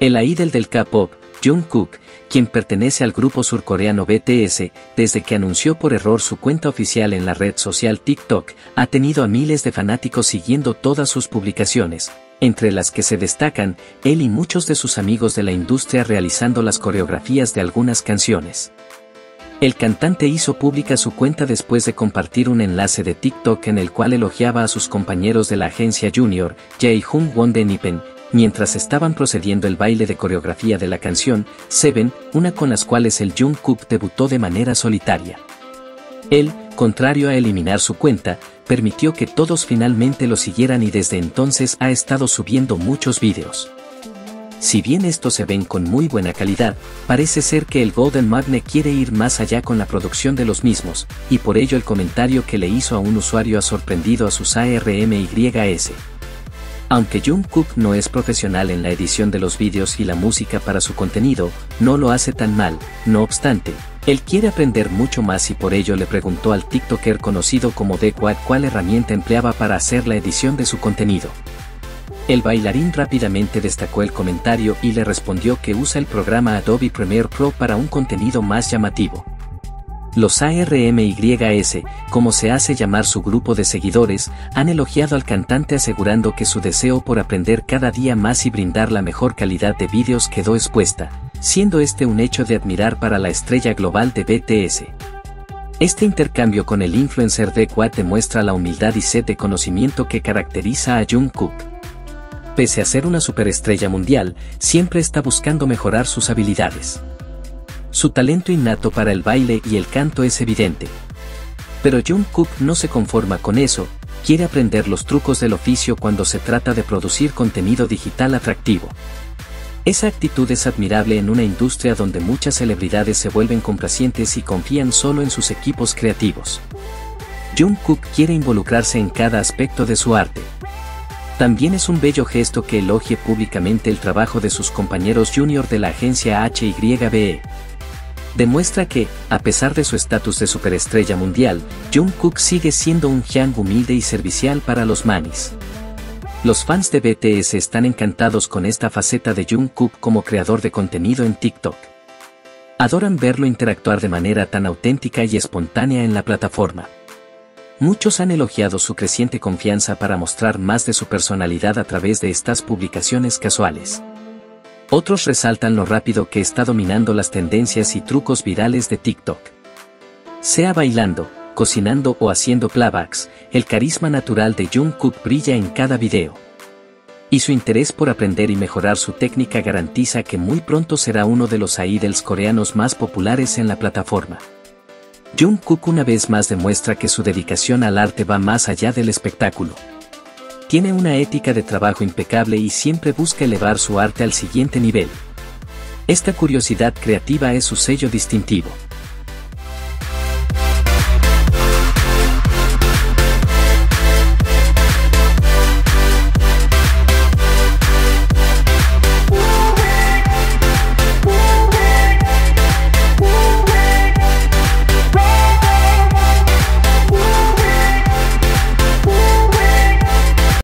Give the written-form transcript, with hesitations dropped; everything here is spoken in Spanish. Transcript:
El idol del K-pop, Jungkook, quien pertenece al grupo surcoreano BTS, desde que anunció por error su cuenta oficial en la red social TikTok, ha tenido a miles de fanáticos siguiendo todas sus publicaciones, entre las que se destacan él y muchos de sus amigos de la industria realizando las coreografías de algunas canciones. El cantante hizo pública su cuenta después de compartir un enlace de TikTok en el cual elogiaba a sus compañeros de la agencia Junior, Jae-Hoon Won de Nippen, mientras estaban procediendo el baile de coreografía de la canción Seven, una con las cuales el Jungkook debutó de manera solitaria. Él, contrario a eliminar su cuenta, permitió que todos finalmente lo siguieran y desde entonces ha estado subiendo muchos vídeos. Si bien estos se ven con muy buena calidad, parece ser que el Golden Magne quiere ir más allá con la producción de los mismos, y por ello el comentario que le hizo a un usuario ha sorprendido a sus ARMYS. Aunque Jungkook no es profesional en la edición de los vídeos y la música para su contenido, no lo hace tan mal. No obstante, él quiere aprender mucho más y por ello le preguntó al TikToker conocido como TheQuad cuál herramienta empleaba para hacer la edición de su contenido. El bailarín rápidamente destacó el comentario y le respondió que usa el programa Adobe Premiere Pro para un contenido más llamativo. Los ARMYS, como se hace llamar su grupo de seguidores, han elogiado al cantante asegurando que su deseo por aprender cada día más y brindar la mejor calidad de vídeos quedó expuesta, siendo este un hecho de admirar para la estrella global de BTS. Este intercambio con el influencer TheQuad demuestra la humildad y sed de conocimiento que caracteriza a Jungkook. Pese a ser una superestrella mundial, siempre está buscando mejorar sus habilidades. Su talento innato para el baile y el canto es evidente. Pero Jungkook no se conforma con eso, quiere aprender los trucos del oficio cuando se trata de producir contenido digital atractivo. Esa actitud es admirable en una industria donde muchas celebridades se vuelven complacientes y confían solo en sus equipos creativos. Jungkook quiere involucrarse en cada aspecto de su arte. También es un bello gesto que elogie públicamente el trabajo de sus compañeros junior de la agencia HYBE. Demuestra que, a pesar de su estatus de superestrella mundial, Jungkook sigue siendo un hyang humilde y servicial para los manis. Los fans de BTS están encantados con esta faceta de Jungkook como creador de contenido en TikTok. Adoran verlo interactuar de manera tan auténtica y espontánea en la plataforma. Muchos han elogiado su creciente confianza para mostrar más de su personalidad a través de estas publicaciones casuales. Otros resaltan lo rápido que está dominando las tendencias y trucos virales de TikTok. Sea bailando, cocinando o haciendo playbacks, el carisma natural de Jungkook brilla en cada video. Y su interés por aprender y mejorar su técnica garantiza que muy pronto será uno de los idols coreanos más populares en la plataforma. Jungkook una vez más demuestra que su dedicación al arte va más allá del espectáculo. Tiene una ética de trabajo impecable y siempre busca elevar su arte al siguiente nivel. Esta curiosidad creativa es su sello distintivo.